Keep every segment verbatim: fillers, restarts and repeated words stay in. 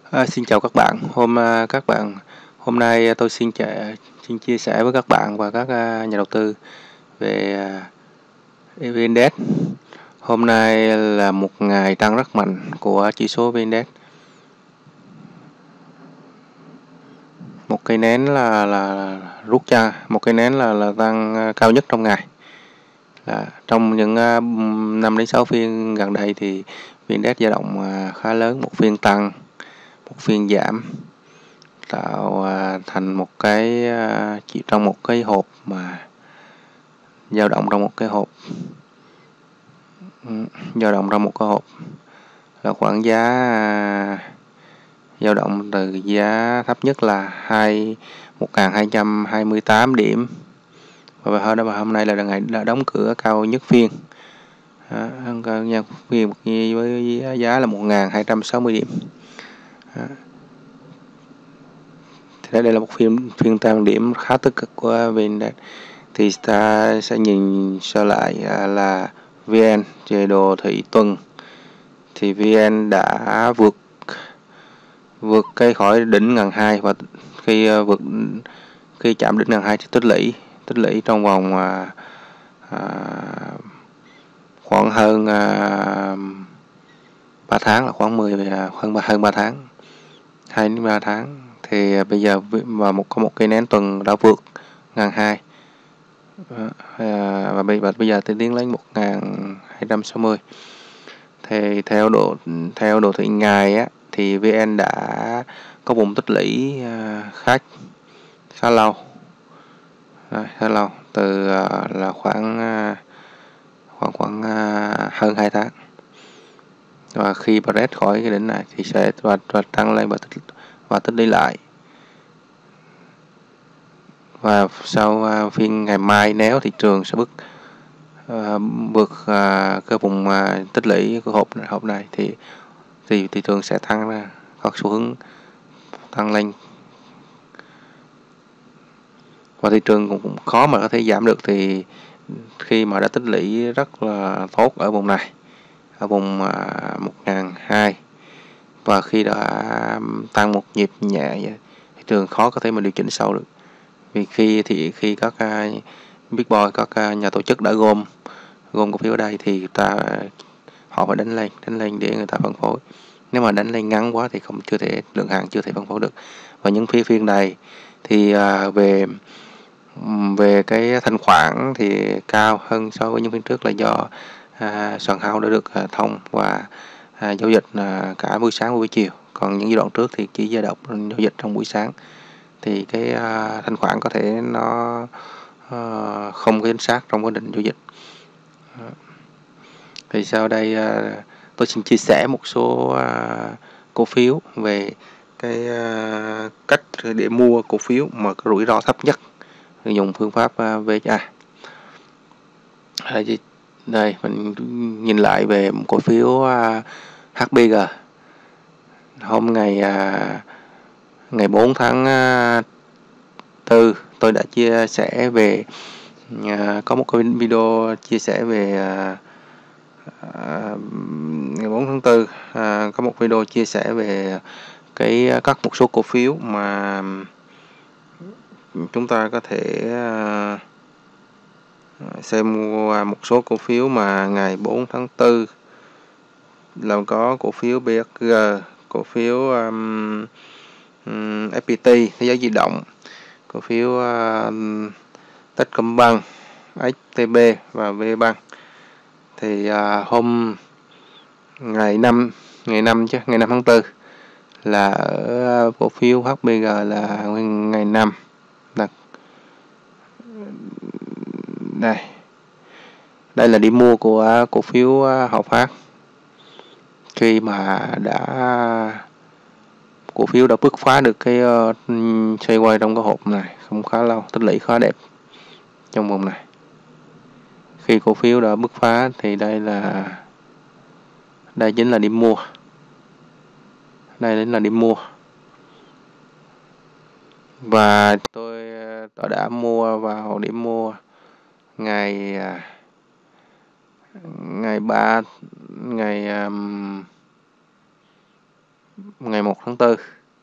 À, xin chào các bạn. Hôm à, các bạn hôm nay tôi xin chia, xin chia sẻ với các bạn và các à, nhà đầu tư về à, vê en Index. Hôm nay là một ngày tăng rất mạnh của chỉ số vê en Index. Một cây nến là là rút ra, một cây nến là là tăng à, cao nhất trong ngày. Là trong những à, năm đến sáu phiên gần đây thì vê en Index dao động à, khá lớn, một phiên tăng, một phiên giảm, tạo à, thành một cái à, chỉ trong một cái hộp mà dao động trong một cái hộp dao động trong một cái hộp là khoảng giá à, dao động từ giá thấp nhất là hai một nghìn hai trăm hai mươi tám điểm, và hôm đó hôm nay là ngày đã đóng cửa cao nhất phiên. À, cao nhất phiên với giá là một nghìn hai trăm sáu mươi điểm. À, thì đây là một phiên phiên tăng điểm khá tích cực của vê en Index. Thì ta sẽ nhìn sơ lại là vê en về đồ thị tuần thì vê en đã vượt vượt cây khỏi đỉnh ngàn hai, và khi vượt khi chạm đỉnh ngàn hai thì tích lũy tích lũy trong vòng à, à, khoảng hơn à, ba tháng, là khoảng mười hơn ba hơn ba tháng, hai đến ba tháng. Thì bây giờ và một có một cây nến tuần đã vượt ngàn hai, à, và bây và bây giờ thì tiến lên một nghìn hai trăm sáu mươi. Thì theo độ theo đồ thị ngày á thì vê en đã có vùng tích lũy uh, khá khá lâu, à, khá lâu từ uh, là khoảng uh, khoảng khoảng uh, hơn hai tháng, và khi break khỏi cái đỉnh này thì sẽ và, và tăng lên và tích và tích lũy lại. Và sau uh, phiên ngày mai, nếu thị trường sẽ bước uh, vượt uh, cái vùng uh, tích lũy của hộp hộp này thì thì thị trường sẽ tăng ra, có xu hướng tăng lên, và thị trường cũng, cũng khó mà có thể giảm được. Thì khi mà đã tích lũy rất là tốt ở vùng này, ở vùng uh, một nghìn hai trăm, và khi đã tăng một nhịp nhẹ, thị trường khó có thể mà điều chỉnh sâu được. Vì khi thì khi các uh, big boy, các uh, nhà tổ chức đã gom gom cổ phiếu ở đây thì ta họ phải đánh lên đánh lên để người ta phân phối. Nếu mà đánh lên ngắn quá thì không chưa thể lượng hàng chưa thể phân phối được. Và những phiên phiên này thì uh, về về cái thanh khoản thì cao hơn so với những phiên trước, là do à, sàn hao đã được à, thông và à, giao dịch à, cả buổi sáng và buổi chiều. Còn những giai đoạn trước thì chỉ giao động giao dịch trong buổi sáng, thì cái à, thanh khoản có thể nó à, không có chính xác trong quá trình giao dịch. Thì sau đây à, tôi xin chia sẻ một số à, cổ phiếu về cái à, cách để mua cổ phiếu mà có rủi ro thấp nhất, dùng phương pháp uh, vê hát a. Đây mình nhìn lại về một cổ phiếu uh, hát bê giê. Hôm ngày uh, ngày bốn tháng tư tôi đã chia sẻ về uh, có một cái video chia sẻ về uh, uh, ngày bốn tháng tư uh, có một video chia sẻ về cái các một số cổ phiếu mà chúng ta có thể uh, xem qua một số cổ phiếu mà ngày bốn tháng tư là có cổ phiếu bê ét giê, cổ phiếu um, um, ép pê tê Thế giới di động, cổ phiếu uh, Techcombank, ét tê bê và Vbank. Thì uh, hôm ngày năm ngày năm chứ ngày năm tháng tư là ở cổ phiếu hát bê giê là ngày năm là đây đây là điểm mua của cổ phiếu Hợp Phát. Khi mà đã cổ phiếu đã bứt phá được cái uh, xoay quay trong cái hộp này không khá lâu, tích lũy khá đẹp trong vùng này. Khi cổ phiếu đã bứt phá thì đây là đây chính là điểm mua, đây chính là điểm mua và tôi tôi đã mua vào điểm mua ngày ngày ba ngày um, ngày một tháng tư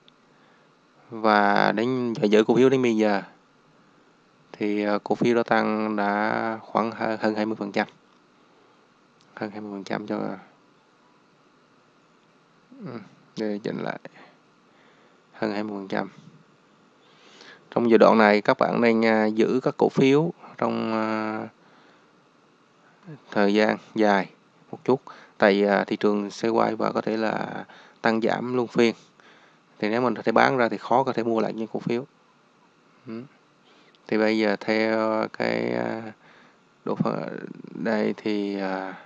và đến giờ giữ cổ phiếu đến bây giờ thì cổ phiếu đã tăng đã khoảng hơn hai mươi phần trăm, hơn hai mươi phần trăm cho để chỉnh lại hơn hai mươi phần trăm. Trong giai đoạn này các bạn nên giữ các cổ phiếu trong thời gian dài một chút, tại thị trường sẽ quay và có thể là tăng giảm luân phiên, thì nếu mình có thể bán ra thì khó có thể mua lại những cổ phiếu. Thì bây giờ theo cái độ đây thì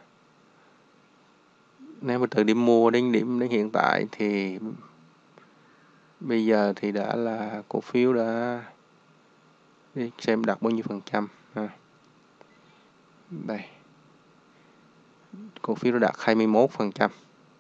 nếu mà từ điểm mua đến điểm đến hiện tại thì bây giờ thì đã là cổ phiếu đã đi xem đạt bao nhiêu phần trăm ha. Đây cổ phiếu đã đạt hai mươi mốt phần trăm,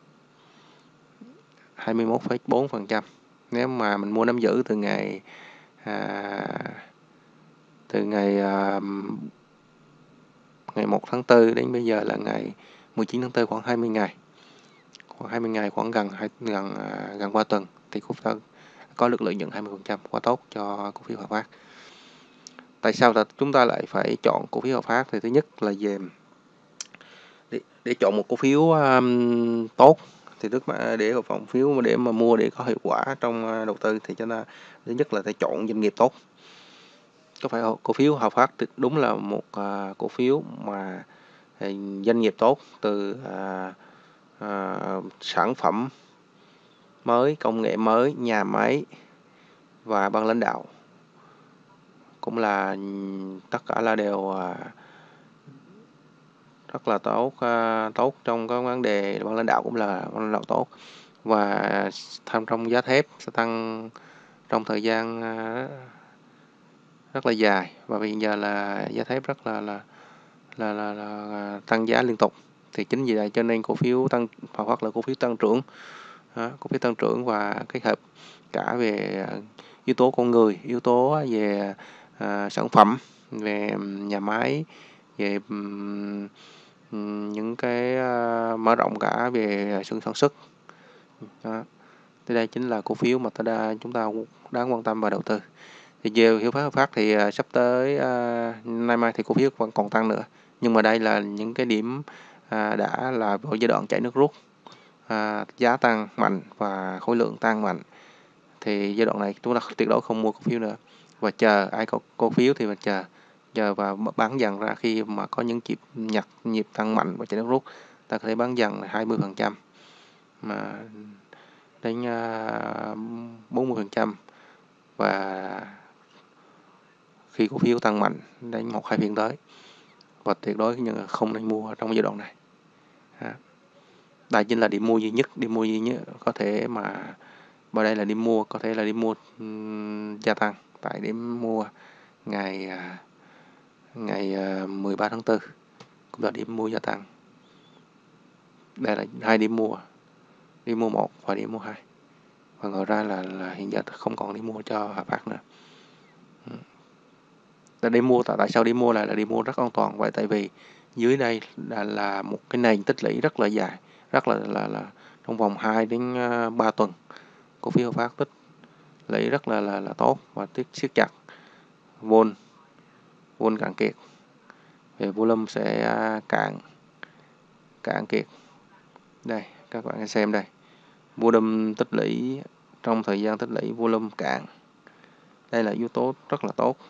hai mươi mốt phẩy bốn phần trăm. Nếu mà mình mua nắm giữ từ ngày à, từ ngày à, ngày một tháng tư đến bây giờ là ngày mười chín tháng tư, khoảng hai mươi ngày, khoảng hai mươi ngày, khoảng gần gần gần qua tuần thì cổ phiếu có được lợi nhuận hai mươi phần trăm, quá tốt cho cổ phiếu Hòa Phát. Tại sao là chúng ta lại phải chọn cổ phiếu Hòa Phát? Thì thứ nhất là về để, để chọn một cổ phiếu um, tốt thì tức mà để cổ phiếu mà để mà mua để có hiệu quả trong đầu tư thì cho nên thứ nhất là phải chọn doanh nghiệp tốt. Có phải cổ phiếu Hòa Phát đúng là một uh, cổ phiếu mà doanh nghiệp tốt, từ uh, uh, sản phẩm mới, công nghệ mới, nhà máy và ban lãnh đạo cũng là tất cả là đều uh, rất là tốt, uh, tốt trong các vấn đề. Ban lãnh đạo cũng là ban lãnh đạo tốt và tham trong giá thép sẽ tăng trong thời gian uh, rất là dài, và bây giờ là giá thép rất là là là, là, là tăng giá liên tục. Thì chính vì vậy cho nên cổ phiếu tăng hoặc là cổ phiếu tăng trưởng, đó, cổ phiếu tăng trưởng và kết hợp cả về yếu tố con người, yếu tố về uh, sản phẩm, về nhà máy, về um, những cái uh, mở rộng cả về sự sản xuất. Đó. Thì đây chính là cổ phiếu mà ta đa, chúng ta đáng quan tâm và đầu tư. Thì về Hiếu Phát Phát thì uh, sắp tới uh, nay mai thì cổ phiếu vẫn còn tăng nữa, nhưng mà đây là những cái điểm uh, đã là vào giai đoạn chảy nước rút, uh, giá tăng mạnh và khối lượng tăng mạnh, thì giai đoạn này chúng ta tuyệt đối không mua cổ phiếu nữa và chờ ai có cổ phiếu thì mà chờ chờ và bán dần ra khi mà có những nhịp nhặt nhịp tăng mạnh và chảy nước rút, ta có thể bán dần hai mươi phần trăm mà đến uh, bốn mươi phần trăm, và khi cổ phiếu tăng mạnh đến một hai phiên tới, và tuyệt đối nhưng không nên mua trong giai đoạn này. Đây chính là điểm mua duy nhất, điểm mua duy nhất có thể mà vào đây là điểm mua, có thể là điểm mua um, gia tăng tại điểm mua ngày ngày mười ba tháng tư cũng là điểm mua gia tăng. Đây là hai điểm mua, điểm mua một và điểm mua hai, và ngoài ra là, là hiện giờ không còn điểm mua cho Hòa Phát nữa. Tại đi mua tại tại sao đi mua lại là đi mua rất an toàn vậy? Tại vì dưới đây là là một cái nền tích lũy rất là dài, rất là là là trong vòng hai đến ba tuần cổ phiếu Hòa Phát tích lũy rất là là là tốt và tiếp siết chặt vốn vốn cạn kiệt, về volume sẽ cạn cạn kiệt. Đây các bạn xem đây, volume tích lũy trong thời gian tích lũy volume cạn, đây là yếu tố rất là tốt.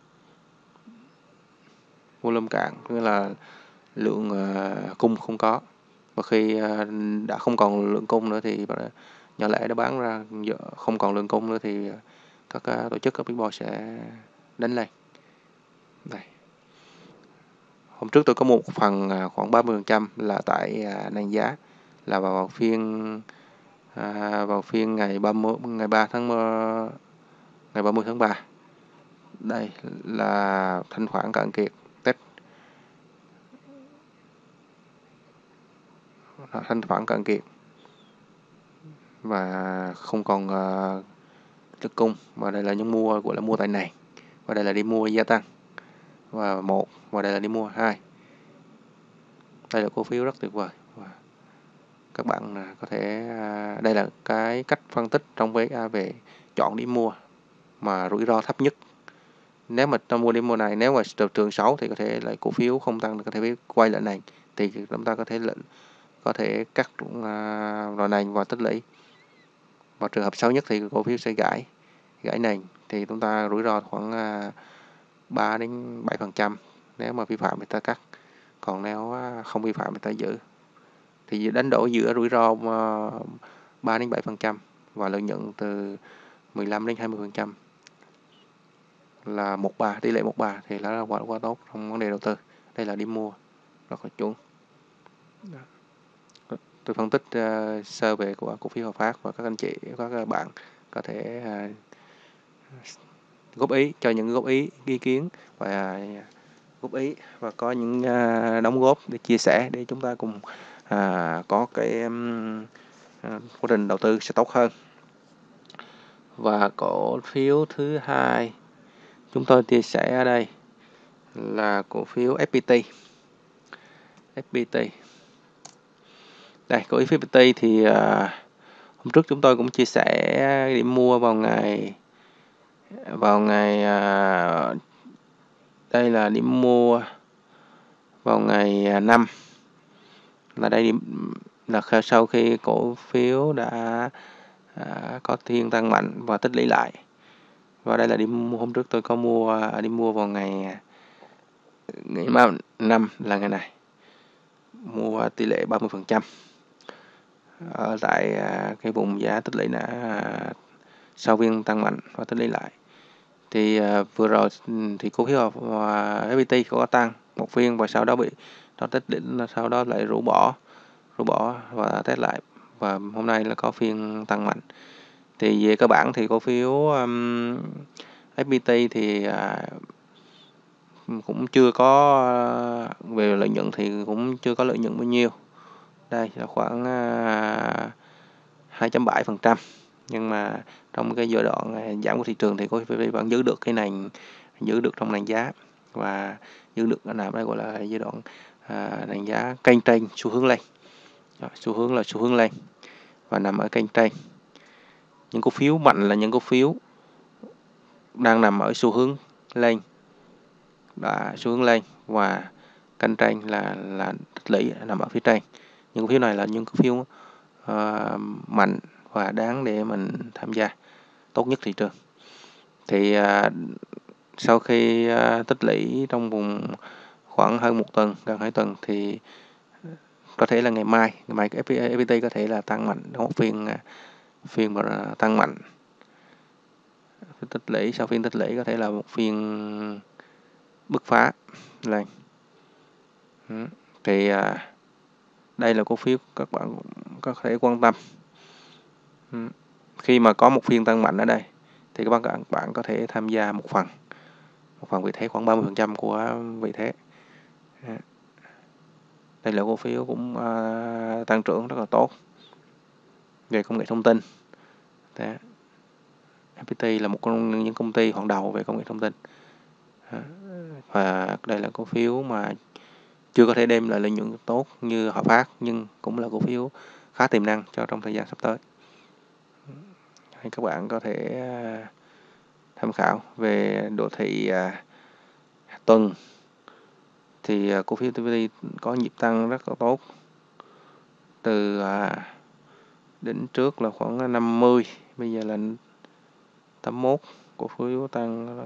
Volume cạn nghĩa là lượng uh, cung không có, và khi uh, đã không còn lượng cung nữa thì nhỏ lẻ đã bán ra, không còn lượng cung nữa thì các uh, tổ chức, các big boss sẽ đánh lên. Đây. Hôm trước tôi có một phần uh, khoảng ba mươi phần trăm là tại uh, nền giá, là vào, vào phiên uh, vào phiên ngày ba mươi ngày ba tháng uh, ngày ba mươi tháng ba. Đây là thanh khoản cạn kiệt, Tết thanh khoản cạn kiệt và không còn uh, lực cung, và đây là những mua gọi là mua tại nền, và đây là đi mua gia tăng và một, và đây là đi mua hai. Đây là cổ phiếu rất tuyệt vời. các bạn à, có thể à, đây là cái cách phân tích trong vê ích a về chọn điểm mua mà rủi ro thấp nhất. Nếu mà trong mua điểm mua này, nếu mà thị trường xấu thì có thể là cổ phiếu không tăng, có thể quay lại nền, thì chúng ta có thể lệnh có thể cắt uh, vào nền và tích lũy. Và trường hợp xấu nhất thì cổ phiếu sẽ gãy gãy nền, thì chúng ta rủi ro khoảng uh, ba đến bảy phần trăm. Nếu mà vi phạm thì ta cắt, còn nếu uh, không vi phạm thì ta giữ. Thì đánh đổi giữa rủi ro uh, ba đến bảy phần trăm và lợi nhuận từ mười lăm đến hai mươi phần trăm là một ba, tỷ lệ một ba thì là quá quá tốt trong vấn đề đầu tư. Đây là điểm mua rất là chuẩn. Tôi phân tích uh, sơ về của cổ phiếu Hòa Phát, và các anh chị các bạn có thể uh, góp ý cho những góp ý ý kiến và uh, góp ý và có những uh, đóng góp để chia sẻ, để chúng ta cùng uh, có cái um, uh, quá trình đầu tư sẽ tốt hơn. Và cổ phiếu thứ hai chúng tôi chia sẻ ở đây là cổ phiếu ép pê tê. ép pê tê. Đây, cổ phiếu ép pê tê thì uh, hôm trước chúng tôi cũng chia sẻ điểm mua vào ngày vào ngày uh, đây là điểm mua vào ngày uh, năm, là đây điểm là sau khi cổ phiếu đã uh, có phiên tăng mạnh và tích lũy lại. Và đây là điểm mua hôm trước tôi có mua uh, điểm mua vào ngày ngày năm là ngày này, mua tỷ lệ ba mươi phần trăm ở tại uh, cái vùng giá tích lũy đã uh, sau phiên tăng mạnh và tích lũy lại. Thì uh, vừa rồi thì cổ phiếu uh, ép pê tê có tăng một phiên và sau đó bị nó tích đỉnh, sau đó lại rũ bỏ rũ bỏ và test lại, và hôm nay là có phiên tăng mạnh. Thì về cơ bản thì cổ phiếu um, ép pê tê thì uh, cũng chưa có uh, về lợi nhuận thì cũng chưa có lợi nhuận bao nhiêu. Đây là khoảng uh, hai phẩy bảy phần trăm. Nhưng mà trong cái giai đoạn giảm của thị trường thì cổ phiếu vẫn giữ được cái nền, giữ được trong nền giá và giữ được cái nào đây gọi là giai đoạn à, nền giá kênh trên xu hướng lên. Đó, xu hướng là xu hướng lên và nằm ở kênh trên. Những cổ phiếu mạnh là những cổ phiếu đang nằm ở xu hướng lên, đã xu hướng lên và kênh trên là là tích lũy nằm ở phía trên. Những cổ phiếu này là những cổ phiếu uh, mạnh và đáng để mình tham gia, tốt nhất thị trường. Thì uh, sau khi uh, tích lũy trong vùng khoảng hơn một tuần, gần hai tuần, thì có thể là ngày mai, ngày mai ép pê tê có thể là tăng mạnh, một phiên uh, phiên mà tăng mạnh. Tích lũy sau phiên tích lũy có thể là một phiên bứt phá lên. Thì uh, đây là cổ phiếu các bạn có thể quan tâm. Khi mà có một phiên tăng mạnh ở đây thì các bạn, các bạn có thể tham gia một phần một phần vị thế, khoảng ba mươi phần trăm của vị thế. Đây là cổ phiếu cũng uh, tăng trưởng rất là tốt về công nghệ thông tin. Đó. ép pê tê là một trong những công ty hàng đầu về công nghệ thông tin. Đó. Và đây là cổ phiếu mà chưa có thể đem lại lợi nhuận tốt như Hòa Phát, nhưng cũng là cổ phiếu khá tiềm năng cho trong thời gian sắp tới. Thì các bạn có thể uh, tham khảo về đồ thị uh, tuần. Thì uh, cổ phiếu tê vê tê có nhịp tăng rất là tốt, từ uh, đỉnh trước là khoảng năm mươi, bây giờ là tám mươi mốt, cổ phiếu tăng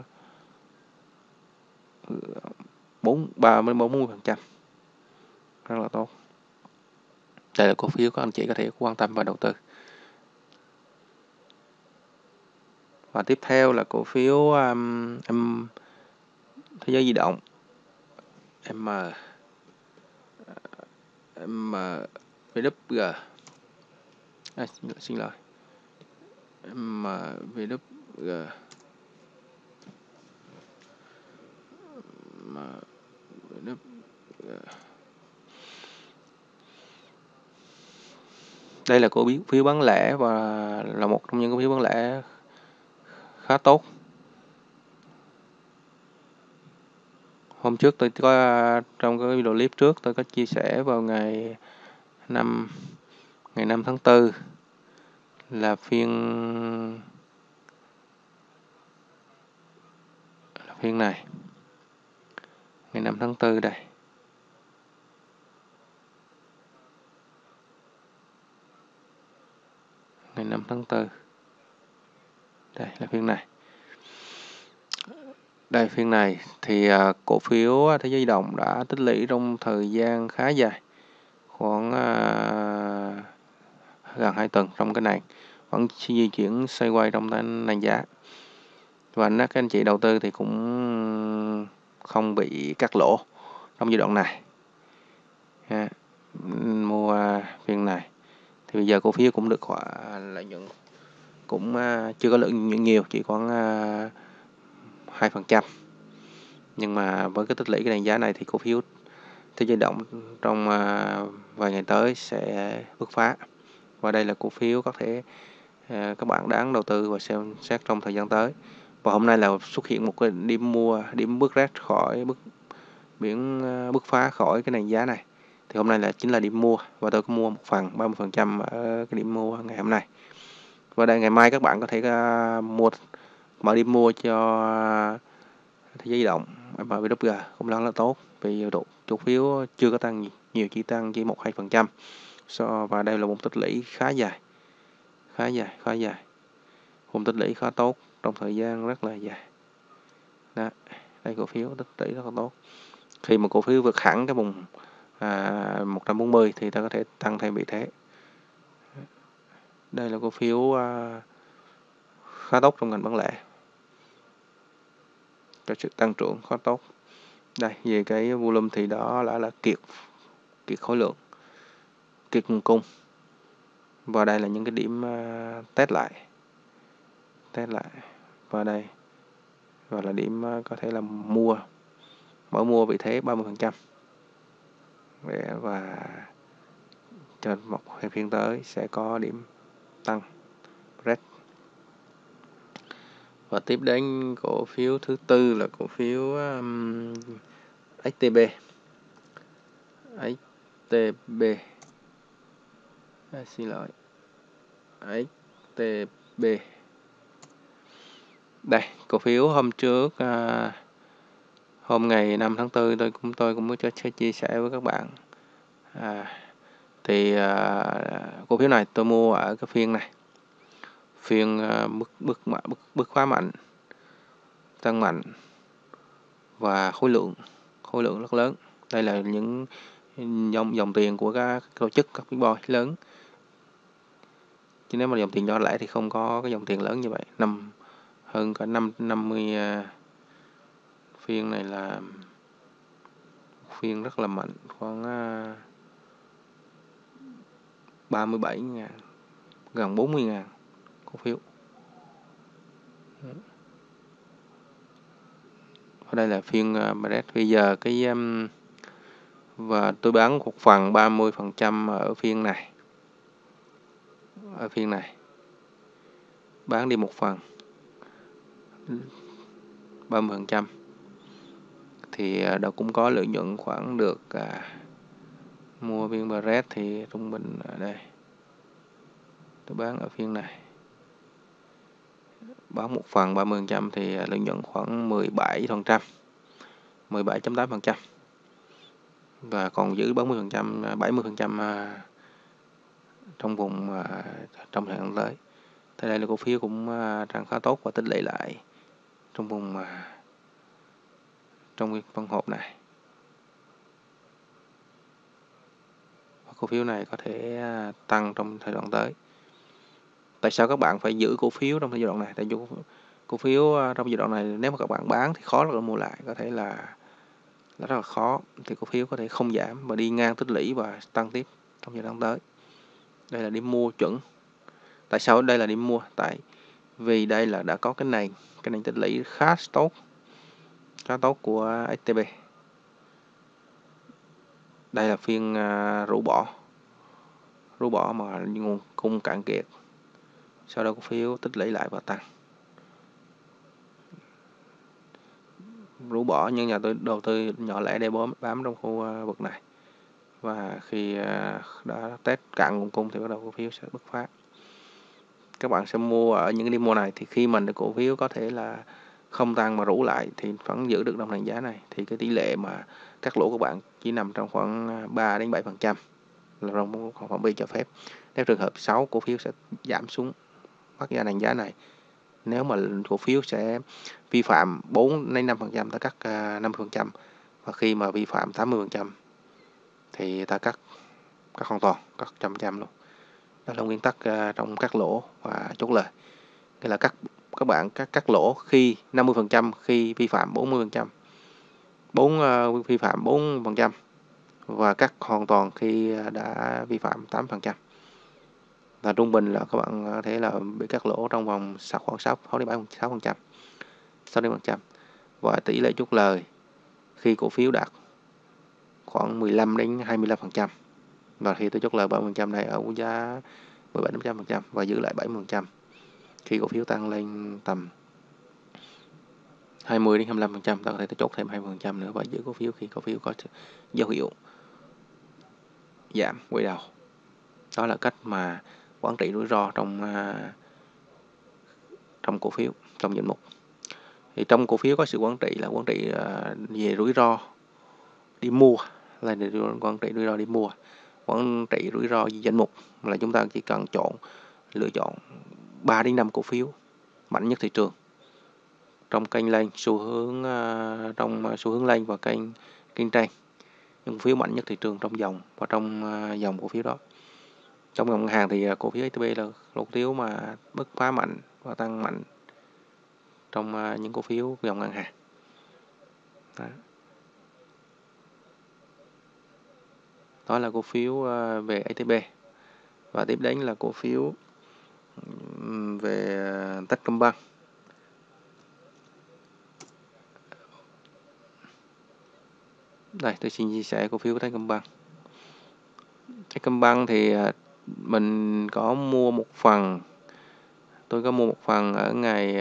bốn ba mươi bốn mươi phần trăm, rất là tốt. Đây là cổ phiếu các anh chị có thể quan tâm và đầu tư. Và tiếp theo là cổ phiếu um, um, Thế giới di động M M vê kép giê. À, xin lỗi M vê kép giê M vê kép giê. Đây là cổ phiếu bán lẻ và là một trong những cổ phiếu bán lẻ khá tốt. Hôm trước tôi có trong cái video clip trước tôi có chia sẻ vào ngày năm ngày năm tháng tư là phiên là phiên này, ngày năm tháng tư đây. Ngày năm tháng tư. Đây là phiên này. Đây phiên này thì uh, cổ phiếu Thế giới di động đã tích lũy trong thời gian khá dài, khoảng uh, gần hai tuần trong cái này, vẫn di chuyển xoay quay trong cái nền giá. Và các anh chị đầu tư thì cũng không bị cắt lỗ trong giai đoạn này. Ha. Mua phiên này thì bây giờ cổ phiếu cũng được khoảng lợi nhuận, cũng uh, chưa có lợi nhuận nhiều, chỉ khoảng uh, hai phần trăm. Nhưng mà với cái tích lũy cái nền giá này thì cổ phiếu Thế giới di động trong uh, vài ngày tới sẽ bứt phá. Và đây là cổ phiếu có thể uh, các bạn đáng đầu tư và xem xét trong thời gian tới. Và hôm nay là xuất hiện một cái điểm mua, điểm bứt rét khỏi bứt biển uh, bứt phá khỏi cái nền giá này. Thì hôm nay là chính là điểm mua, và tôi có mua một phần ba mươi phần trăm ở cái điểm mua ngày hôm nay. Và đây ngày mai các bạn có thể uh, mua mở điểm mua cho uh, Thế giới di động em vê kép giê cũng rất là tốt, vì cổ phiếu chưa có tăng nhiều, chỉ tăng chỉ một hai phần trăm. So và đây là một tích lũy khá dài, khá dài, khá dài, một tích lũy khá tốt trong thời gian rất là dài. Đó, đây cổ phiếu tích lũy rất là tốt. Khi mà cổ phiếu vượt hẳn cái vùng à, một trăm bốn mươi thì ta có thể tăng thêm vị thế. Đây là cổ phiếu à, khá tốt trong ngành bán lẻ, có sự tăng trưởng khá tốt. Đây về cái volume thì đó là là kiệt kiệt khối lượng, kiệt nguồn cung. Và đây là những cái điểm uh, test lại test lại và đây và là điểm uh, có thể là mua, mở mua vị thế ba mươi phần trăm. Và trên một phiên tới sẽ có điểm tăng red. Và tiếp đến cổ phiếu thứ tư là cổ phiếu um, ếch tê bê. ếch tê bê à, xin lỗi ếch tê bê. Đây cổ phiếu hôm trước à, hôm ngày năm tháng tư tôi cũng tôi cũng có chia sẻ với các bạn. À, thì à, cổ phiếu này tôi mua ở cái phiên này, phiên à, bứt bứt bứt bứt phá mạnh, tăng mạnh và khối lượng khối lượng rất lớn. Đây là những dòng dòng tiền của các tổ chức, các big boy lớn. Chứ nếu mà dòng tiền nhỏ lẻ thì không có cái dòng tiền lớn như vậy. Năm hơn cả năm năm mươi uh, phiên này là phiên rất là mạnh, khoảng uh, ba mươi bảy ngàn, gần bốn mươi ngàn cổ phiếu. Ở đây là phiên uh, bây giờ cái um, và tôi bán một phần ba mươi phần trăm ở phiên này. Ở phiên này bán đi một phần ba mươi phần trăm thì đó cũng có lợi nhuận khoảng được à, mua viên Barret thì trung bình ở đây tôi bán ở phiên này, bán một phần ba mươi phần trăm thì lợi nhuận khoảng mười bảy phần trăm, mười bảy phẩy tám phần trăm, và còn giữ bốn mươi phần trăm, bảy mươi phần trăm trong vùng trong thời gian tới. Thế đây là cổ phiếu cũng đang khá tốt và tích lũy lại trong vùng trong cái phân hộp này. Và cổ phiếu này có thể tăng trong thời đoạn tới. Tại sao các bạn phải giữ cổ phiếu trong giai đoạn này? Tại vì cổ phiếu trong giai đoạn này nếu mà các bạn bán thì khó là mua lại, có thể là, là rất là khó. Thì cổ phiếu có thể không giảm và đi ngang tích lũy và tăng tiếp trong giai đoạn tới. Đây là điểm mua chuẩn. Tại sao đây là điểm mua? Tại vì đây là đã có cái nền cái nền tích lũy khá tốt, khá tốt của ếch tê bê. Đây là phiên uh, rũ bỏ rũ bỏ mà nguồn cung cạn kiệt, sau đó cổ phiếu tích lũy lại và tăng. Rũ bỏ nhưng nhà tôi đầu tư nhỏ lẻ để bám bám trong khu vực này và khi đã test cạn nguồn cung thì bắt đầu cổ phiếu sẽ bứt phá. Các bạn sẽ mua ở những cái điểm mua này thì khi mình cổ phiếu có thể là không tăng mà rủ lại thì vẫn giữ được trong nền giá này, thì cái tỷ lệ mà cắt lỗ của bạn chỉ nằm trong khoảng ba đến bảy phần trăm là trong phạm vi cho phép. Nếu trường hợp sáu cổ phiếu sẽ giảm xuống thoát ra nền giá này. Nếu mà cổ phiếu sẽ vi phạm bốn đến năm phần trăm ta cắt năm mươi phần trăm, và khi mà vi phạm tám mươi phần trăm thì ta cắt cắt hoàn toàn, cắt trăm trăm luôn. Đó là nguyên tắc trong cắt lỗ và chốt lời. Nghĩa là cắt các bạn cắt cắt lỗ khi năm mươi phần trăm khi vi phạm bốn mươi phần trăm, bốn uh, vi phạm bốn phần trăm, và cắt hoàn toàn khi đã vi phạm tám phần trăm. Và trung bình là các bạn có thể là bị cắt lỗ trong vòng khoảng sáu đến bảy sáu phần trăm, sáu đến phần trăm. Và tỷ lệ chốt lời khi cổ phiếu đạt khoảng mười lăm đến hai mươi lăm phần trăm, và khi tôi chốt lời bảy mươi phần trăm này ở giá mười bảy đến phần trăm và giữ lại bảy mươi phần trăm. Khi cổ phiếu tăng lên tầm hai mươi đến hai mươi lăm phần trăm, ta có thể chốt thêm hai mươi phần trăm nữa và giữ cổ phiếu khi cổ phiếu có dấu hiệu giảm quay đầu. Đó là cách mà quản trị rủi ro trong trong cổ phiếu, trong danh mục. Thì trong cổ phiếu có sự quản trị là quản trị về rủi ro đi mua, là quản trị rủi ro đi mua. Quản trị rủi ro về danh mục là chúng ta chỉ cần chọn lựa chọn ba đến năm cổ phiếu mạnh nhất thị trường trong kênh lên xu hướng uh, trong xu hướng lên và kênh kiên trang, những cổ phiếu mạnh nhất thị trường trong dòng và trong uh, dòng cổ phiếu đó. Trong ngân hàng thì uh, cổ phiếu ét tê bê là cổ phiếu mà bứt phá mạnh và tăng mạnh trong uh, những cổ phiếu dòng ngân hàng. Đó, đó là cổ phiếu uh, về ét tê bê. Và tiếp đến là cổ phiếu um, về uh, Techcombank. Đây, tôi xin chia sẻ cổ phiếu của Techcombank. Techcombank thì mình có mua một phần, tôi có mua một phần ở ngày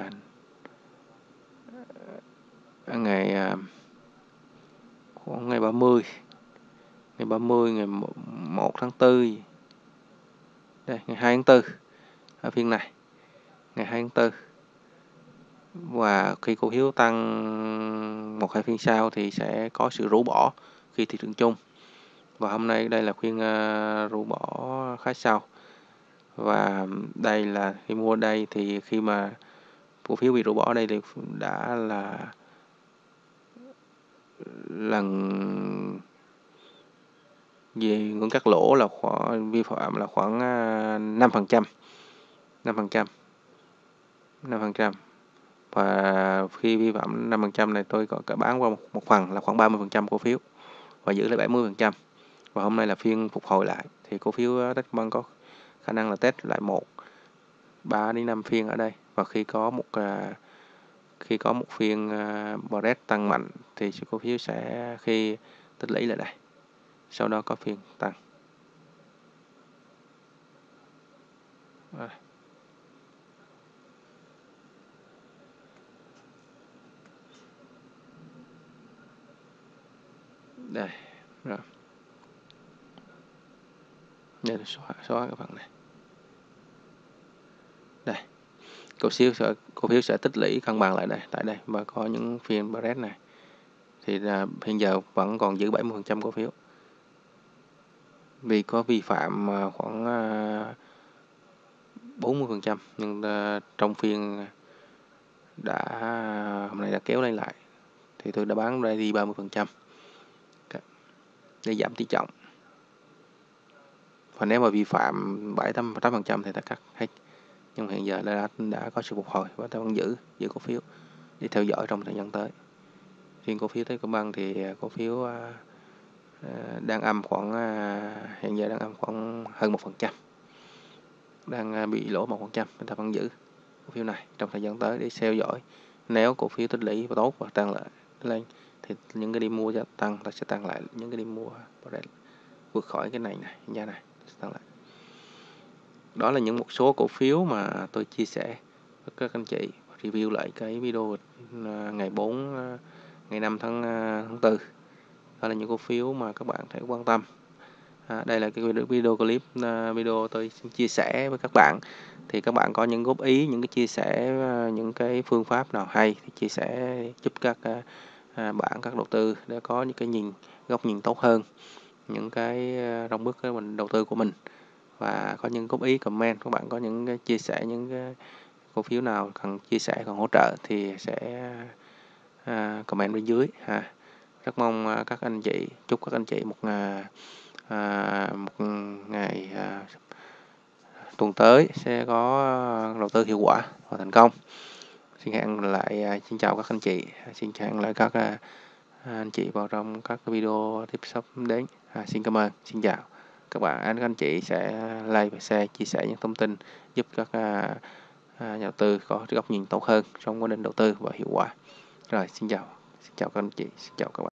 ở ngày khoảng ngày ba mươi, ngày ba mươi ngày một tháng tư, đây ngày hai tháng tư ở phiên này, ngày hai tháng tư. Và khi cổ phiếu tăng một hai phiên sau thì sẽ có sự rũ bỏ khi thị trường chung. Và hôm nay đây là phiên uh, rũ bỏ khá sâu. Và đây là khi mua đây thì khi mà cổ phiếu bị rũ bỏ đây thì đã là lần về ngưỡng cắt lỗ là khoảng vi phạm là khoảng năm phần trăm, năm phần trăm, năm phần trăm. Và khi vi phạm năm phần trăm này tôi có cả bán qua một, một phần là khoảng ba mươi phần trăm cổ phiếu và giữ lại bảy mươi phần trăm. Và hôm nay là phiên phục hồi lại thì cổ phiếu Techcombank có khả năng là test lại một ba đến năm phiên ở đây, và khi có một uh, khi có một phiên uh, break tăng mạnh thì cổ phiếu sẽ khi tích lũy lại đây, sau đó có phiên tăng. Đây rồi, đây là xóa xóa cái phần này. Đây, cổ phiếu sẽ cổ phiếu sẽ tích lũy cân bằng lại đây, tại đây và có những phiên break này thì là hiện giờ vẫn còn giữ bảy mươi phần trăm cổ phiếu vì có vi phạm khoảng bốn mươi phần trăm, nhưng trong phiên đã hôm nay đã kéo lên lại thì tôi đã bán đây đi ba mươi phần trăm để giảm tỷ trọng. Và nếu mà vi phạm bảy tám phần trăm thì ta cắt hết. Nhưng hiện giờ đã đã có sự phục hồi và ta vẫn giữ giữ cổ phiếu để theo dõi trong thời gian tới. Riêng cổ phiếu Techcombank thì cổ phiếu uh, đang âm khoảng uh, hiện giờ đang âm khoảng hơn một phần trăm, đang uh, bị lỗ một phần trăm, chúng ta vẫn giữ cổ phiếu này trong thời gian tới để theo dõi. Nếu cổ phiếu tích lũy và tốt và tăng lại lên thì những cái đi mua sẽ tăng, ta sẽ tăng lại những cái đi mua vượt khỏi cái này này giá này sẽ tăng lại. Đó là những một số cổ phiếu mà tôi chia sẻ với các anh chị, review lại cái video ngày bốn ngày năm tháng tư đó là những cổ phiếu mà các bạn thể quan tâm. À, đây là cái video, video clip uh, video tôi xin chia sẻ với các bạn. Thì các bạn có những góp ý, những cái chia sẻ, uh, những cái phương pháp nào hay thì chia sẻ giúp các uh, uh, bạn, các đầu tư để có những cái nhìn, góc nhìn tốt hơn những cái uh, trong bước uh, mình đầu tư của mình. Và có những góp ý comment, các bạn có những cái chia sẻ những cái cổ phiếu nào cần chia sẻ, cần hỗ trợ thì sẽ uh, comment bên dưới ha. Rất mong uh, các anh chị, chúc các anh chị một uh, À, một ngày à, tuần tới sẽ có đầu tư hiệu quả và thành công. Xin hẹn lại, à, xin chào các anh chị, xin hẹn lại các à, anh chị vào trong các video tiếp sắp đến. À, xin cảm ơn, xin chào các bạn. Anh các anh chị sẽ like và share, chia sẻ những thông tin giúp các à, à, nhà đầu tư có góc nhìn tốt hơn trong quá trình đầu tư và hiệu quả. Rồi, xin chào, xin chào các anh chị, xin chào các bạn.